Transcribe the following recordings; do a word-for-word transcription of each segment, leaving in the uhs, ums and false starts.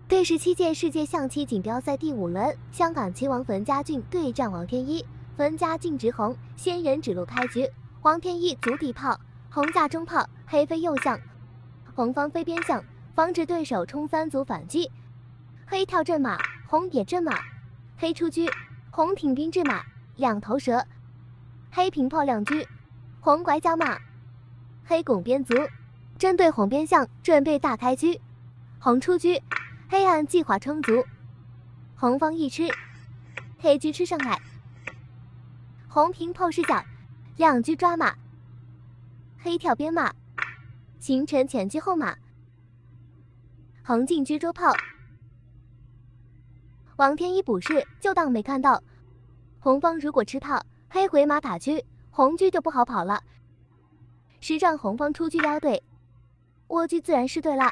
第十七届世界象棋锦标赛第五轮，香港棋王汾家俊对战王天一。汾家俊直红，仙人指路开局。王天一足底炮，红架中炮，黑飞右象，红方飞边象，防止对手冲三卒反击。黑跳阵马，红也阵马，黑出车，红挺兵制马，两头蛇。黑平炮两车，红拐角马，黑拱边卒，针对红边象准备大开车，红出车。黑暗计划充足，红方一吃，黑车吃上来，红平炮视角，两车抓马，黑跳边马，形成前车后马，红进车捉炮，王天一补士就当没看到。红方如果吃炮，黑回马打车，红车就不好跑了。实战红方出车腰对，蜗车自然是对了。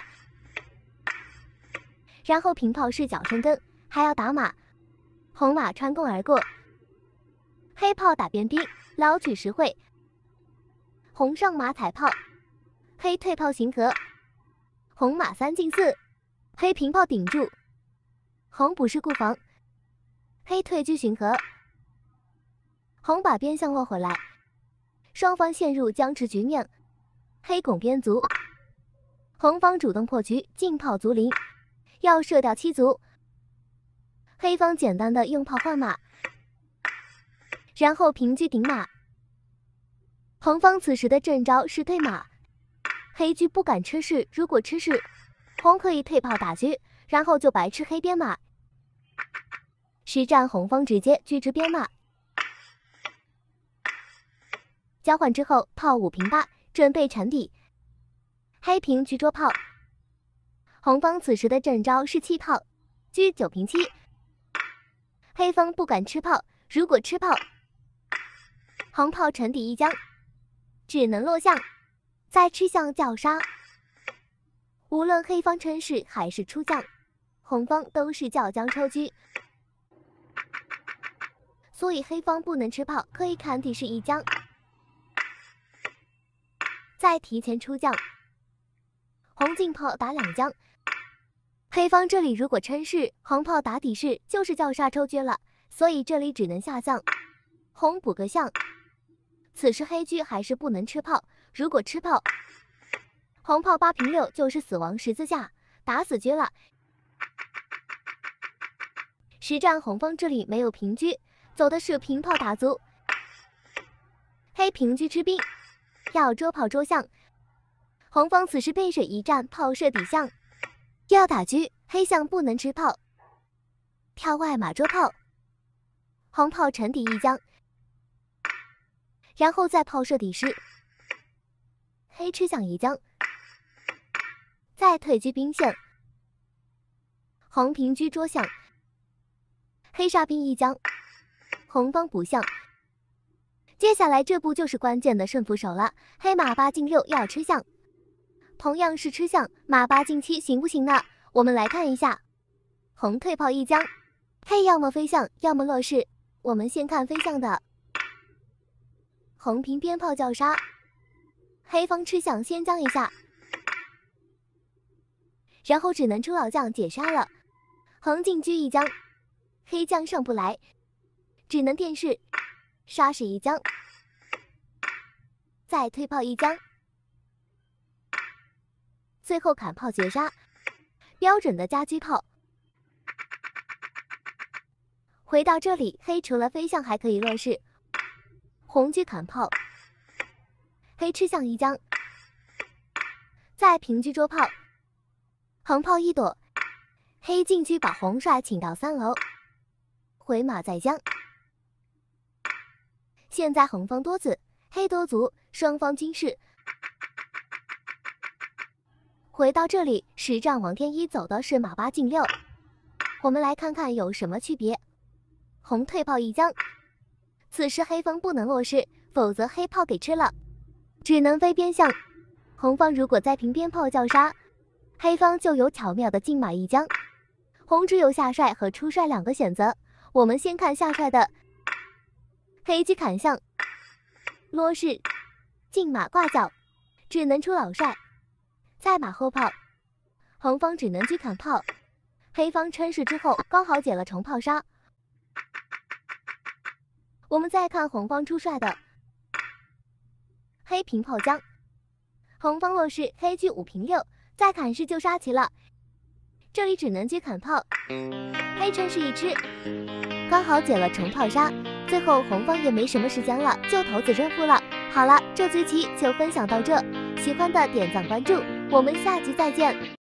然后平炮视角生根，还要打马，红马穿弓而过，黑炮打边兵，捞取实惠，红上马踩炮，黑退炮行和，红马三进四，黑平炮顶住，红补士固防，黑退车巡和，红把边象落回来，双方陷入僵持局面，黑拱边卒，红方主动破局，进炮卒临。要射掉七卒，黑方简单的用炮换马，然后平车顶马。红方此时的阵招是退马，黑车不敢吃士，如果吃士，红可以退炮打车，然后就白吃黑边马。实战红方直接车吃边马，交换之后炮五平八，准备沉底，黑平车捉炮。红方此时的阵招是弃炮，车九平七。黑方不敢吃炮，如果吃炮，红炮沉底一将，只能落象，再吃象叫杀。无论黑方称士还是出将，红方都是叫将抽车，所以黑方不能吃炮，可以砍底是一将，再提前出将，红进炮打两将。黑方这里如果称士，红炮打底士就是叫杀抽车了，所以这里只能下象，红补个象。此时黑车还是不能吃炮，如果吃炮，红炮八平六就是死亡十字架，打死车了。实战红方这里没有平车，走的是平炮打卒，黑平车吃兵，要捉炮捉象。红方此时背水一战，炮射底象。要打车，黑象不能吃炮，跳外马捉炮，红炮沉底一将，然后再炮射底士，黑吃象一将，再退车兵线，红平车捉象，黑杀兵一将，红方补象。接下来这步就是关键的胜负手了，黑马八进六要吃象。同样是吃象，马八进七行不行呢？我们来看一下，红退炮一将，黑要么飞象，要么落士。我们先看飞象的，红平边炮叫杀，黑方吃象先将一下，然后只能出老将解杀了。红进车一将，黑将上不来，只能电视杀士一将，再退炮一将。最后砍炮绝杀，标准的家车炮。回到这里，黑除了飞象还可以落士，红车砍炮，黑吃象一将，再平车捉炮，红炮一躲，黑进车把红帅请到三楼，回马再将。现在红方多子，黑多卒，双方均势。回到这里，实战王天一走的是马八进六，我们来看看有什么区别。红退炮一将，此时黑方不能落士，否则黑炮给吃了，只能飞边象。红方如果再平边炮叫杀，黑方就有巧妙的进马一将。红只有下帅和出帅两个选择，我们先看下帅的，黑车砍象，落士，进马挂角，只能出老帅。再马后炮，红方只能车砍炮， 黑方趁势之后，刚好解了重炮杀。我们再看红方出帅的黑平炮将，红方落士黑车五平六，再砍士就杀齐了。这里只能接砍炮，黑趁势一吃，刚好解了重炮杀。最后红方也没什么时间了，就投子认负了。好了，这局棋就分享到这，喜欢的点赞关注，我们下集再见。